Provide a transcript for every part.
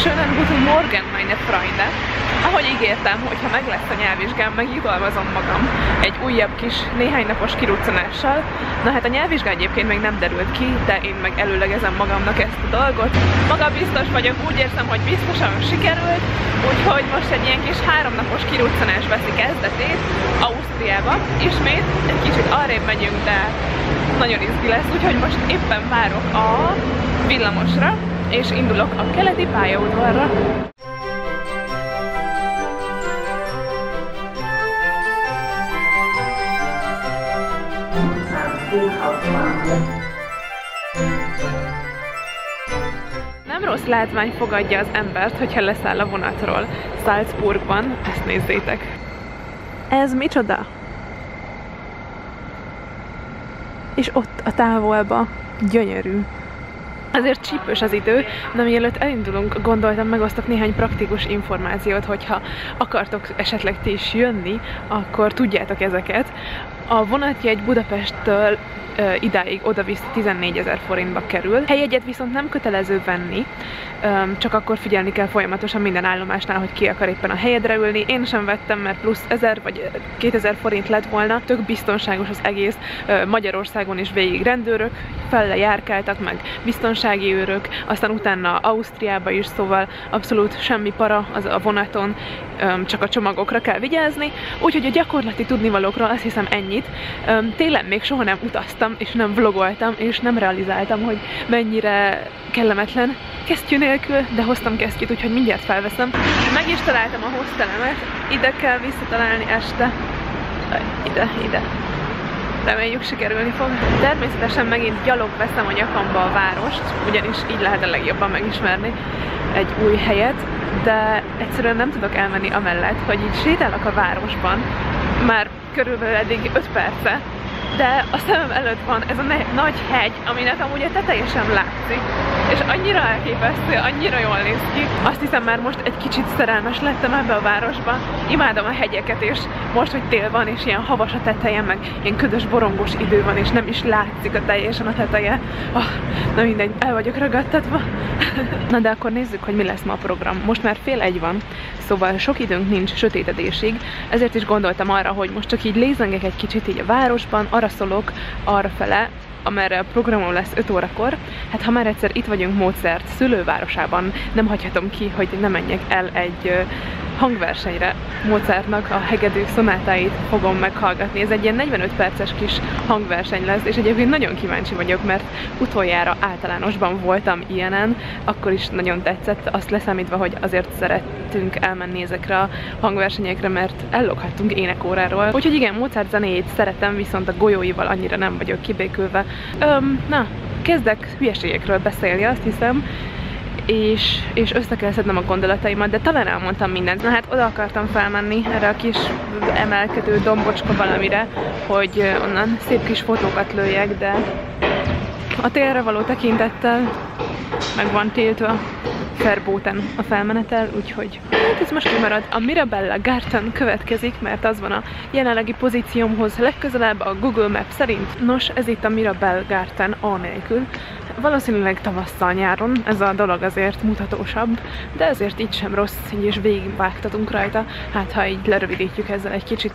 Schönen guten Morgen, meine Freunde! Ahogy ígértem, hogyha meg lesz a nyelvvizsgám, megjutalmazom magam egy újabb kis néhány napos kiruccanással. Na hát a nyelvvizsga egyébként még nem derült ki, de én meg előlegezem magamnak ezt a dolgot. Maga biztos vagyok, úgy érzem, hogy biztosan sikerült, úgyhogy most egy ilyen kis 3 napos kiruccanás veszi kezdetét Ausztriába. Ismét egy kicsit arrébb megyünk, de nagyon izgi lesz, úgyhogy most éppen várok a villamosra, és indulok a keleti pályaudvarra. Nem rossz látvány fogadja az embert, hogyha leszáll a vonatról Salzburgban. Ezt nézzétek! Ez micsoda? És ott a távolba gyönyörű. Azért csípős az idő, de mielőtt elindulunk, gondoltam, megosztok néhány praktikus információt, hogyha akartok esetleg ti is jönni, akkor tudjátok ezeket. A vonatjegy Budapesttől idáig oda-vissza 14 000 forintba kerül. Helyjegyet viszont nem kötelező venni, csak akkor figyelni kell folyamatosan minden állomásnál, hogy ki akar éppen a helyedre ülni. Én sem vettem, mert plusz 1000 vagy 2000 forint lett volna. Tök biztonságos az egész. Magyarországon is végig rendőrök felle járkáltak, meg biztonsági őrök, aztán utána Ausztriába is, szóval abszolút semmi para az a vonaton, csak a csomagokra kell vigyázni. Úgyhogy a gyakorlati tudnivalókról azt hiszem ennyit. Télen még soha nem utaztam, és nem vlogoltam, és nem realizáltam, hogy mennyire kellemetlen kesztyű nélkül, de hoztam kesztyűt, úgyhogy mindjárt felveszem. Meg is találtam a hostelemet, ide kell visszatalálni este. Ide. Reméljük sikerülni fog. Természetesen megint gyalog veszem a nyakamba a várost, ugyanis így lehet a legjobban megismerni egy új helyet, de egyszerűen nem tudok elmenni amellett, hogy így sétálok a városban, már körülbelül eddig 5 perce, de a szemem előtt van ez a nagy hegy, aminek amúgy a teteje sem látszik, és annyira elképesztő, annyira jól néz ki. Azt hiszem, már most egy kicsit szerelmes lettem ebbe a városba. Imádom a hegyeket, és most, hogy tél van, és ilyen havas a teteje, meg ilyen ködös, borongos idő van, és nem is látszik a teljesen a teteje. Na mindegy, el vagyok ragadtatva. Na de akkor nézzük, hogy mi lesz ma a program. Most már 12:30 van, szóval sok időnk nincs sötétedésig, ezért is gondoltam arra, hogy most csak így lézengek egy kicsit így a városban, arra szólok, arrafele, amerre a programom lesz 5 órakor. Hát ha már egyszer itt vagyunk Mozart szülővárosában, nem hagyhatom ki, hogy ne menjek el egy hangversenyre. Mozartnak a hegedű szonátáit fogom meghallgatni. Ez egy ilyen 45 perces kis hangverseny lesz, és egyébként nagyon kíváncsi vagyok, mert utoljára általánosban voltam ilyenen, akkor is nagyon tetszett, azt leszámítva, hogy azért szerettünk elmenni ezekre a hangversenyekre, mert elloghattunk énekóráról. Úgyhogy igen, Mozart zenéjét szeretem, viszont a golyóival annyira nem vagyok kibékülve. Na, kezdek hülyeségekről beszélni, azt hiszem, és össze kell szednem a gondolataimat, de talán elmondtam mindent. Na hát oda akartam felmenni erre a kis emelkedő dombocska valamire, hogy onnan szép kis fotókat lőjek, de a télre való tekintettel meg van tiltva Verboten a felmenetel, úgyhogy hát ez most kimarad. A Mirabella Garten következik, mert az van a jelenlegi pozíciómhoz legközelebb a Google Map szerint. Nos, ez itt a Mirabella Garten A nélkül. Valószínűleg tavasszal, nyáron ez a dolog azért mutatósabb, de ezért így sem rossz, így is végigvágtatunk rajta, hát ha így lerövidítjük ezzel egy kicsit.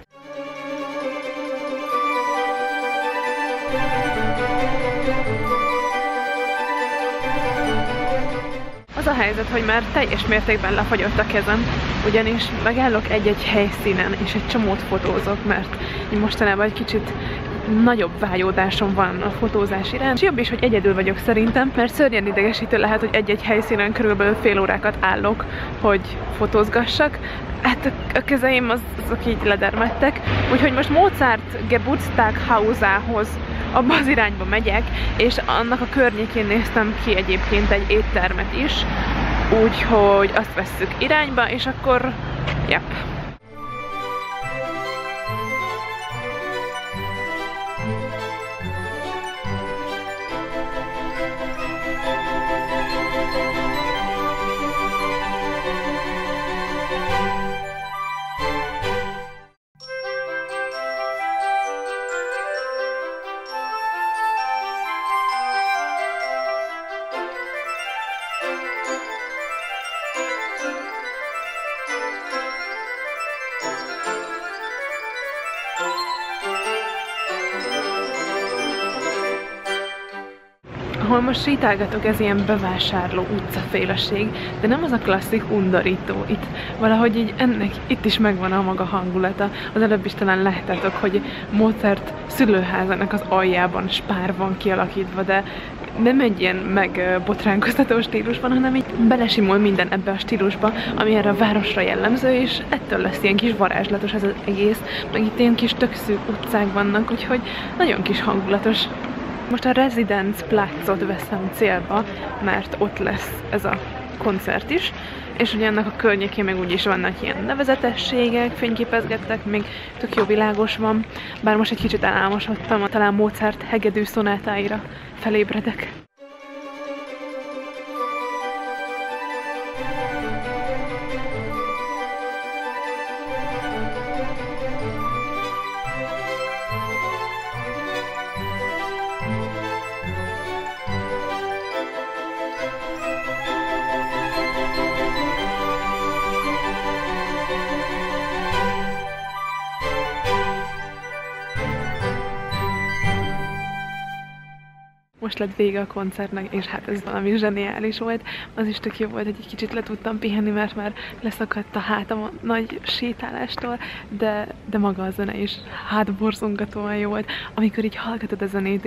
Az a helyzet, hogy már teljes mértékben lefagyott a kezem, ugyanis megállok egy-egy helyszínen, és egy csomót fotózok, mert mostanában egy kicsit nagyobb vágyódásom van a fotózás iránt. Jobb is, hogy egyedül vagyok szerintem, mert szörnyen idegesítő lehet, hogy egy-egy helyszínen körülbelül fél órákat állok, hogy fotózgassak. Hát a kezeim azok így ledermettek, úgyhogy most Mozart Geburtstaghausához abba az irányba megyek, és annak a környékén néztem ki egyébként egy éttermet is, úgyhogy azt vesszük irányba, és akkor jep. most sétálgatok, ez ilyen bevásárló utcaféleség, de nem az a klasszik undorító. Itt valahogy így ennek itt is megvan a maga hangulata. Az előbb is talán láttátok, hogy Mozart szülőházának az aljában spár van kialakítva, de nem egy ilyen megbotránkoztató stílusban, hanem így belesimul minden ebbe a stílusba, ami erre a városra jellemző, és ettől lesz ilyen kis varázslatos ez az egész, meg itt ilyen kis tök szűk utcák vannak, úgyhogy nagyon kis hangulatos. Most a Residence Platzot veszem célba, mert ott lesz ez a koncert is, és ugye ennek a környékén meg úgyis vannak ilyen nevezetességek, fényképezgettek, még tök jó világos van, bár most egy kicsit elálmosodtam, talán Mozart hegedű szonátáira felébredek. Most lett vége a koncertnek, és hát ez valami zseniális volt. Az is tök jó volt, hogy egy kicsit le tudtam pihenni, mert már leszakadt a hátam a nagy sétálástól, de maga a zene is hátborzongatóan jó volt. Amikor így hallgatod a zenét,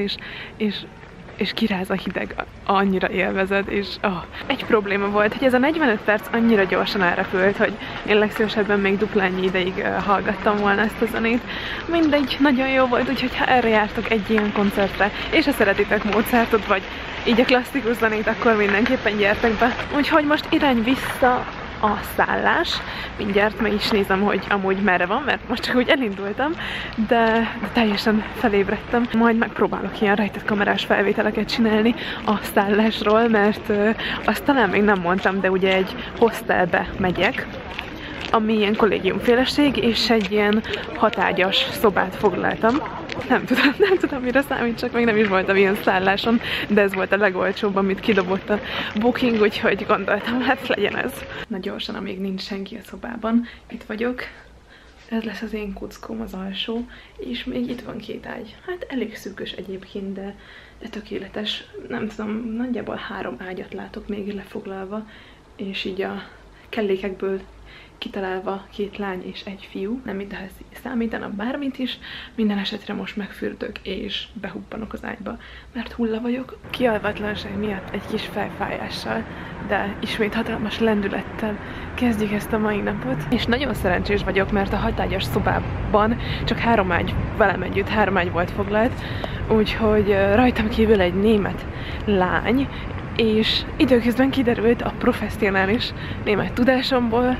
és kiráz a hideg, annyira élvezed, és egy probléma volt, hogy ez a 45 perc annyira gyorsan elrepült, hogy én legszívesebben még duplányi ideig hallgattam volna ezt a zenét. Mindegy, nagyon jó volt, úgyhogy ha erre jártok egy ilyen koncertre, és ha szeretitek Mozartot, vagy így a klasszikus zenét, akkor mindenképpen gyertek be. Úgyhogy most irány vissza a szállás. Mindjárt meg is nézem, hogy amúgy merre van, mert most csak úgy elindultam, de teljesen felébredtem. Majd megpróbálok ilyen rejtett kamerás felvételeket csinálni a szállásról, mert azt talán még nem mondtam, de ugye egy hostelbe megyek, ami ilyen kollégiumféleség, és egy ilyen 6 ágyas szobát foglaltam. Nem tudom, mire számít, csak még nem is voltam ilyen szálláson, de ez volt a legolcsóbb, amit kidobott a booking, úgyhogy gondoltam, hát legyen ez. Na gyorsan, amíg nincs senki a szobában, itt vagyok. Ez lesz az én kuckóm, az alsó, és még itt van 2 ágy. Hát elég szűkös egyébként, de tökéletes. Nem tudom, nagyjából 3 ágyat látok még lefoglalva, és így a kellékekből kitalálva 2 lány és 1 fiú. Nem mindenhez számítanak bármit is, minden esetre most megfürdök és behuppanok az ágyba, mert hulla vagyok. Kialvatlanság miatt egy kis fejfájással, de ismét hatalmas lendülettel kezdjük ezt a mai napot. És nagyon szerencsés vagyok, mert a 6 ágyas szobában csak 3 ágy, velem együtt 3 ágy volt foglalt, úgyhogy rajtam kívül egy német lány, és időközben kiderült a professzionális német tudásomból,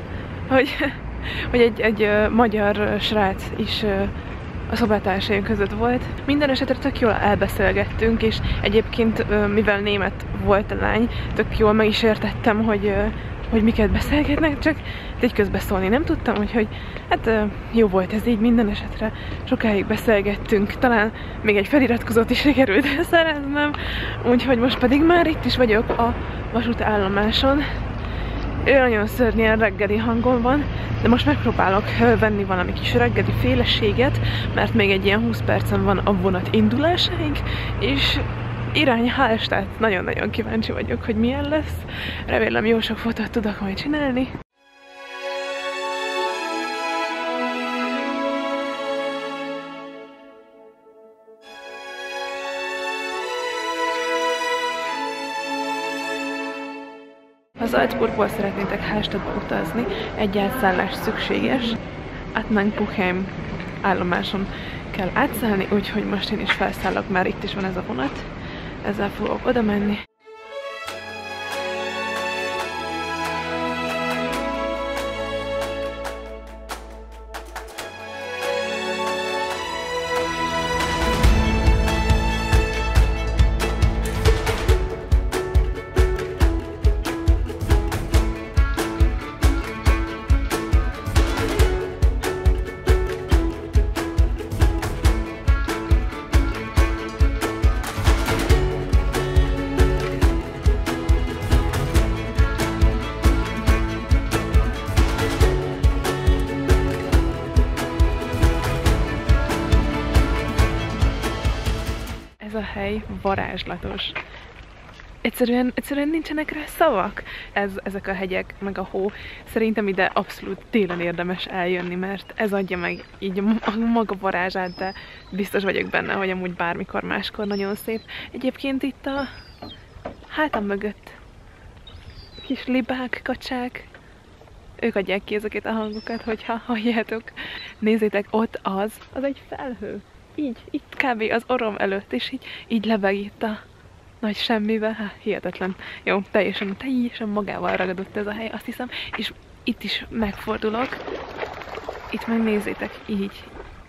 hogy egy magyar srác is a szobátársaim között volt. Minden esetre tök jól elbeszélgettünk, és egyébként, mivel német volt a lány, tök jól meg is értettem, hogy miket beszélgetnek, csak egy közbeszólni nem tudtam, úgyhogy hát jó volt ez így minden esetre. Sokáig beszélgettünk, talán még egy feliratkozót is sikerült szereznem, úgyhogy most pedig már itt is vagyok a vasútállomáson. Nagyon szörnyen reggeli hangom van, de most megpróbálok venni valami kis reggeli féleséget, mert még egy ilyen 20 percen van a vonat indulásáig, és irány Hallstatt. Nagyon-nagyon kíváncsi vagyok, hogy milyen lesz. Remélem jó sok fotót tudok majd csinálni. Ha Salzburgból szeretnétek Hallstattba utazni, egy átszállás szükséges. Attnang-Puchheim állomáson kell átszállni, úgyhogy most én is felszállok, már itt is van ez a vonat. Ezzel fogok oda menni. Ez a hely varázslatos. egyszerűen nincsenek rá szavak. Ezek a hegyek, meg a hó. Szerintem ide abszolút télen érdemes eljönni, mert ez adja meg így a maga varázsát, de biztos vagyok benne, hogy amúgy bármikor máskor nagyon szép. Egyébként itt a hátam mögött kis libák, kacsák, ők adják ki ezeket a hangokat, hogyha halljátok. Nézzétek, ott az egy felhő. Így, itt kb. Az orrom előtt, és így lebeg itt a nagy semmibe. Hát, hihetetlen. Jó, teljesen magával ragadott ez a hely, azt hiszem. És itt is megfordulok. Itt megnézzétek, így.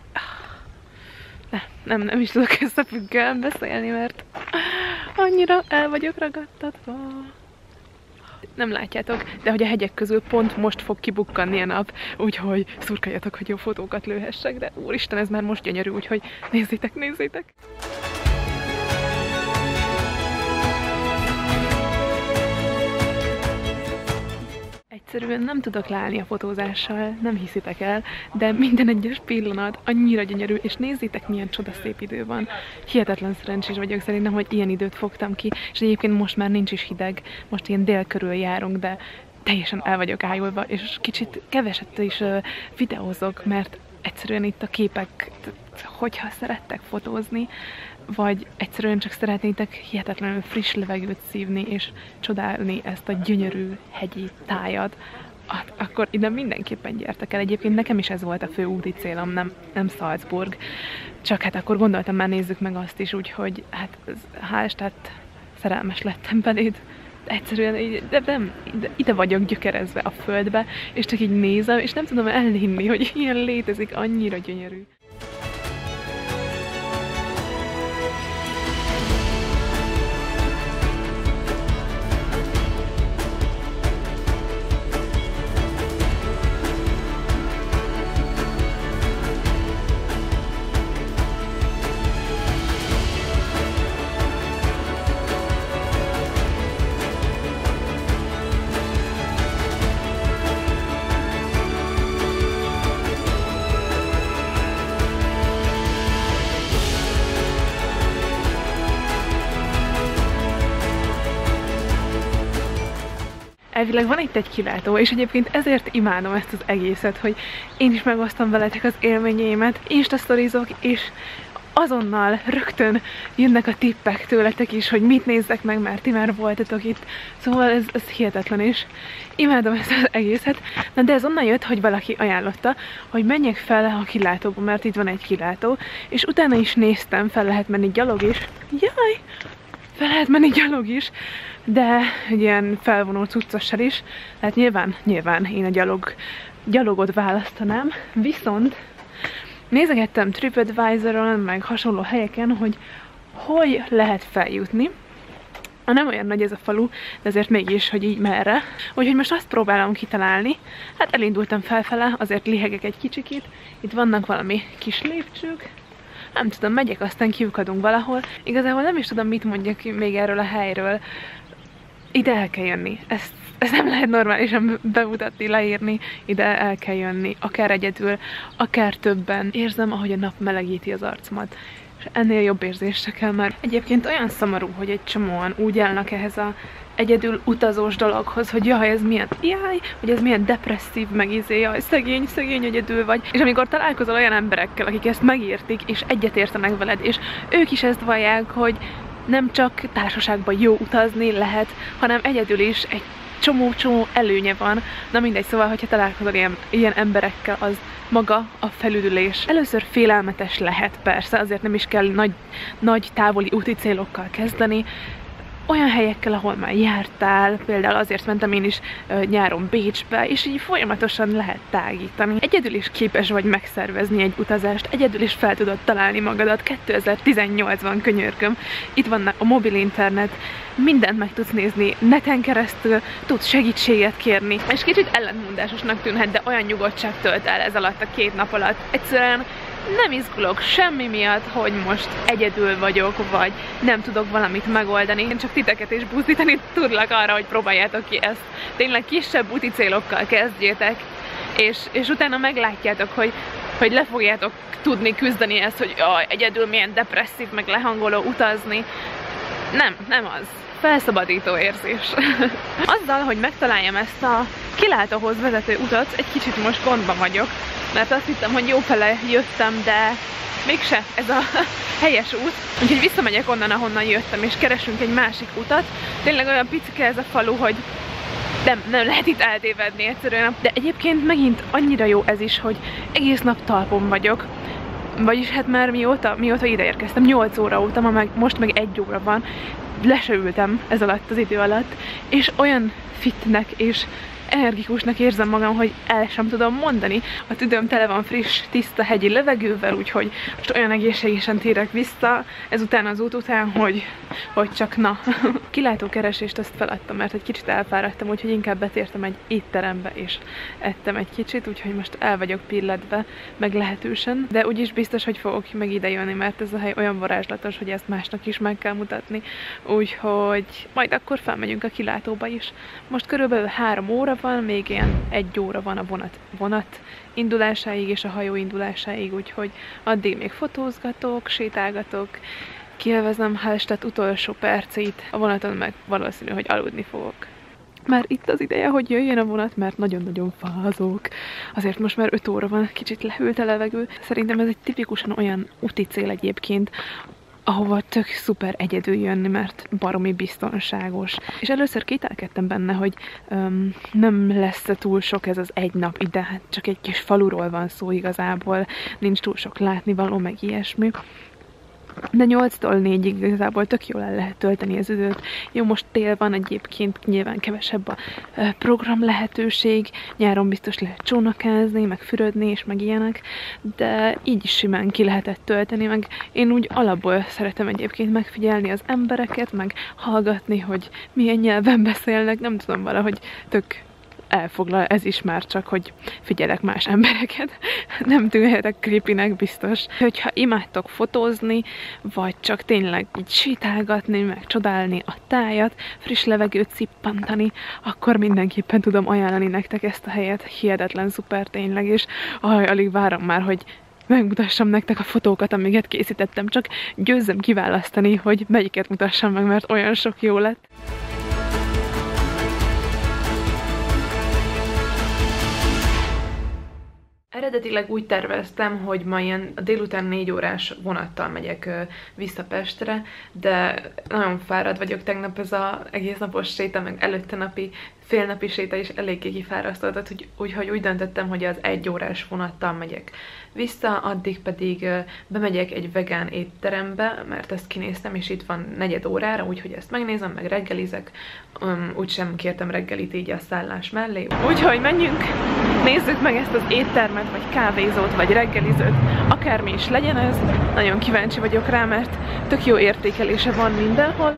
Nem is tudok összefüggően beszélni, mert annyira el vagyok ragadtatva. Nem látjátok, de hogy a hegyek közül pont most fog kibukkanni a nap, úgyhogy szurkoljatok, hogy jó fotókat lőhessek, de úristen, ez már most gyönyörű, úgyhogy nézzétek! Egyszerűen nem tudok leállni a fotózással, nem hiszitek el, de minden egyes pillanat annyira gyönyörű, és nézzétek, milyen csodaszép idő van. Hihetetlen szerencsés vagyok szerintem, hogy ilyen időt fogtam ki, és egyébként most már nincs is hideg, most ilyen dél körül járunk, de teljesen el vagyok ájulva, és kicsit keveset is videózok, mert egyszerűen itt a képek, hogyha szerettek fotózni, vagy egyszerűen csak szeretnétek hihetetlenül friss levegőt szívni, és csodálni ezt a gyönyörű hegyi tájat, akkor ide mindenképpen gyertek el. Egyébként nekem is ez volt a fő úti célom, nem Salzburg. Csak hát akkor gondoltam, már nézzük meg azt is, úgyhogy hát hál' tehát szerelmes lettem beléd. Egyszerűen ide vagyok gyökerezve a földbe, és csak így nézem, és nem tudom elhinni, hogy ilyen létezik, annyira gyönyörű. Elvileg van itt egy kilátó, és egyébként ezért imádom ezt az egészet, hogy én is megosztom veletek az élményeimet, instasztorizok, és azonnal rögtön jönnek a tippek tőletek is, hogy mit nézzek meg, mert ti már voltatok itt. Szóval ez hihetetlen, és imádom ezt az egészet. Na de ez onnan jött, hogy valaki ajánlotta, hogy menjek fel a kilátóba, mert itt van egy kilátó, és utána is néztem, fel lehet menni gyalog is. Jaj! Fel lehet menni gyalog is, de egy ilyen felvonó cuccossal is. Hát nyilván én a gyalogot választanám, viszont nézegettem TripAdvisoron, meg hasonló helyeken, hogy lehet feljutni. Nem olyan nagy ez a falu, de azért mégis, hogy így merre. Úgyhogy most azt próbálom kitalálni. Hát elindultam felfele, azért lihegek egy kicsikét. Itt vannak valami kis lépcsők. Nem tudom, megyek, aztán kiukadunk valahol. Igazából nem is tudom, mit mondjak még erről a helyről. Ide el kell jönni. Ezt nem lehet normálisan bemutatni, leírni. Ide el kell jönni. Akár egyedül, akár többen. Érzem, ahogy a nap melegíti az arcomat. És ennél jobb érzésre kell már. Egyébként olyan szomorú, hogy egy csomóan úgy állnak ehhez a egyedül utazós dologhoz, hogy jaj, hogy ez milyen depresszív, meg jaj, szegény egyedül vagy. És amikor találkozol olyan emberekkel, akik ezt megértik, és egyetértenek veled, és ők is ezt vallják, hogy nem csak társaságban jó utazni lehet, hanem egyedül is egy csomó előnye van. Na mindegy, szóval, hogyha találkozol ilyen emberekkel, az maga a felüdülés. Először félelmetes lehet, persze, azért nem is kell nagy távoli úti célokkal kezdeni. Olyan helyekkel, ahol már jártál, például azért mentem én is nyáron Bécsbe, és így folyamatosan lehet tágítani. Egyedül is képes vagy megszervezni egy utazást, egyedül is fel tudod találni magadat. 2018-ban, könyörgöm. Itt van a mobil internet, mindent meg tudsz nézni neten keresztül, tudsz segítséget kérni. És kicsit ellentmondásosnak tűnhet, de olyan nyugodtság tölt el ez alatt a 2 nap alatt. Egyszerűen nem izgulok semmi miatt, hogy most egyedül vagyok, vagy nem tudok valamit megoldani. Én csak titeket is buzdítani tudlak arra, hogy próbáljátok ki ezt. Tényleg kisebb úti célokkal kezdjétek, és utána meglátjátok, hogy le fogjátok tudni küzdeni ezt, hogy jaj, egyedül milyen depresszív, meg lehangoló utazni. Nem az. felszabadító érzés. Azzal, hogy megtaláljam ezt a kilátóhoz vezető utat, egy kicsit most gondban vagyok, mert azt hittem, hogy jófele jöttem, de mégse ez a helyes út. Úgyhogy visszamegyek onnan, ahonnan jöttem, és keresünk egy másik utat. Tényleg olyan picike ez a falu, hogy nem lehet itt eltévedni egyszerűen. De egyébként megint annyira jó ez is, hogy egész nap talpon vagyok. Vagyis hát már mióta ide érkeztem, 8 óra óta, most meg 1 óra van. Le se ültem ez alatt az idő alatt, és olyan fitnek és energikusnak érzem magam, hogy el sem tudom mondani. A tüdőm tele van friss, tiszta hegyi levegővel, úgyhogy most olyan egészségesen térek vissza ezután az út után, hogy csak na. Kilátókeresést azt feladtam, mert egy kicsit elfáradtam, úgyhogy inkább betértem egy étterembe, és ettem egy kicsit, úgyhogy most el vagyok pilledve, meg lehetősen. De úgyis biztos, hogy fogok meg ide jönni, mert ez a hely olyan varázslatos, hogy ezt másnak is meg kell mutatni. Úgyhogy majd akkor felmegyünk a kilátóba is. Most körülbelül 3 óra van, még ilyen 1 óra van a vonat indulásáig és a hajó indulásáig, úgyhogy addig még fotózgatok, sétálgatok, kielvezem Hallstatt utolsó percét, a vonaton meg valószínű, hogy aludni fogok. Már itt az ideje, hogy jöjjön a vonat, mert nagyon-nagyon fázok. Azért most már 5 óra van, kicsit lehűlt a levegő. Szerintem ez egy tipikusan olyan úti cél egyébként, ahova tök szuper egyedül jönni, mert baromi biztonságos. És először kételkedtem benne, hogy nem lesz túl sok ez az egy nap ide, hát csak egy kis faluról van szó igazából, nincs túl sok látnivaló, meg ilyesmi. De 8-tól 4-ig igazából tök jól el lehet tölteni az időt. Jó, most tél van, egyébként nyilván kevesebb a program lehetőség, nyáron biztos lehet csónakázni, meg fürödni és meg ilyenek, de így is simán ki lehetett tölteni, meg én úgy alapból szeretem egyébként megfigyelni az embereket, meg hallgatni, hogy milyen nyelven beszélnek, nem tudom, valahogy tök elfoglal ez is már, csak hogy figyelek más embereket. Nem tűnhetek creepynek biztos. Hogyha imádtok fotózni, vagy csak tényleg így sétálgatni, meg csodálni a tájat, friss levegőt szippantani, akkor mindenképpen tudom ajánlani nektek ezt a helyet. Hihetetlen szuper tényleg, és alig várom már, hogy megmutassam nektek a fotókat, amiket készítettem, csak győzzem kiválasztani, hogy melyiket mutassam meg, mert olyan sok jó lett. Eredetileg úgy terveztem, hogy ma ilyen délután 4 órás vonattal megyek vissza Pestre, de nagyon fáradt vagyok tegnap, ez az egész napos séta, meg előtte napi, félnapi séta is eléggé kifárasztott, úgyhogy úgy döntöttem, hogy az 1 órás vonattal megyek vissza, addig pedig bemegyek egy vegán étterembe, mert ezt kinéztem, és itt van 4 órára, úgyhogy ezt megnézem, meg reggelizek, úgysem kértem reggelit így a szállás mellé. Úgyhogy menjünk, nézzük meg ezt az éttermet, vagy kávézót, vagy reggelizőt, akármi is legyen ez. Nagyon kíváncsi vagyok rá, mert tök jó értékelése van mindenhol.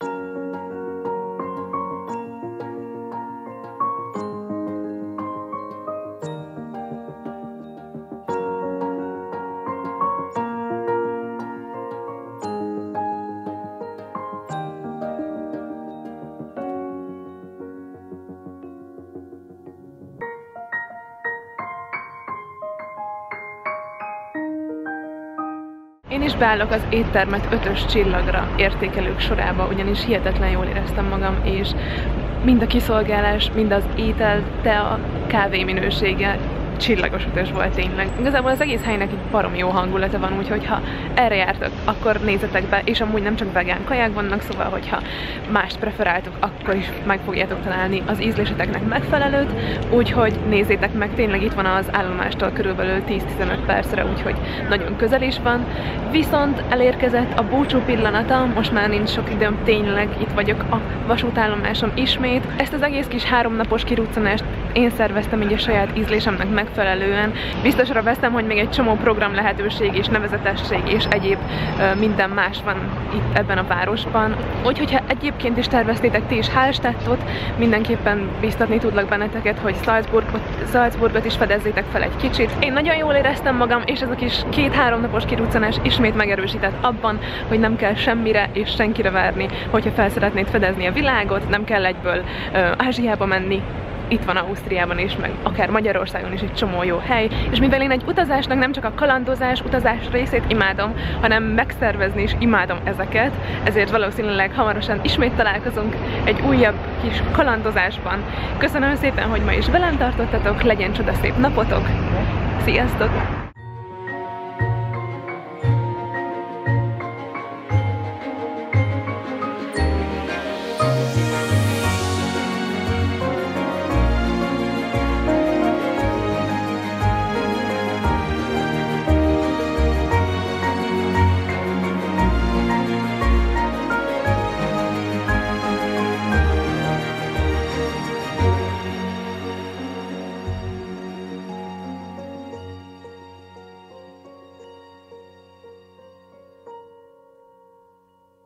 Én is beállok az éttermet 5-ös csillagra értékelők sorába, ugyanis hihetetlen jól éreztem magam, és mind a kiszolgálás, mind az étel, tea, kávé minősége csillagos utas volt tényleg. Igazából az egész helynek egy baromi jó hangulata van, úgyhogy ha erre jártok, akkor nézzetek be, és amúgy nem csak vegán kaják vannak, szóval hogyha mást preferáltok, akkor is meg fogjátok találni az ízléseteknek megfelelőt, úgyhogy nézzétek meg, tényleg itt van az állomástól körülbelül 10-15 percre, úgyhogy nagyon közel is van. Viszont elérkezett a búcsú pillanata, most már nincs sok időm, tényleg itt vagyok a vasútállomáson ismét. Ezt az egész kis 3 napos kiruccanást én szerveztem így a saját ízlésemnek megfelelően. Biztosra veszem, hogy még egy csomó program lehetőség és nevezetesség és egyéb minden más van itt ebben a városban. Úgyhogy ha egyébként is terveztétek ti is Hallstattot, mindenképpen biztatni tudlak benneteket, hogy Salzburgot is fedezzétek fel egy kicsit. Én nagyon jól éreztem magam, és ez a kis 2-3 napos kiruccanás ismét megerősített abban, hogy nem kell semmire és senkire várni, hogyha fel szeretnéd fedezni a világot, nem kell egyből Ázsiába menni, itt van Ausztriában is, meg akár Magyarországon is egy csomó jó hely, és mivel én egy utazásnak nem csak a kalandozás, utazás részét imádom, hanem megszervezni is imádom ezeket, ezért valószínűleg hamarosan ismét találkozunk egy újabb kis kalandozásban. Köszönöm szépen, hogy ma is velem tartottatok, legyen csodaszép napotok, sziasztok!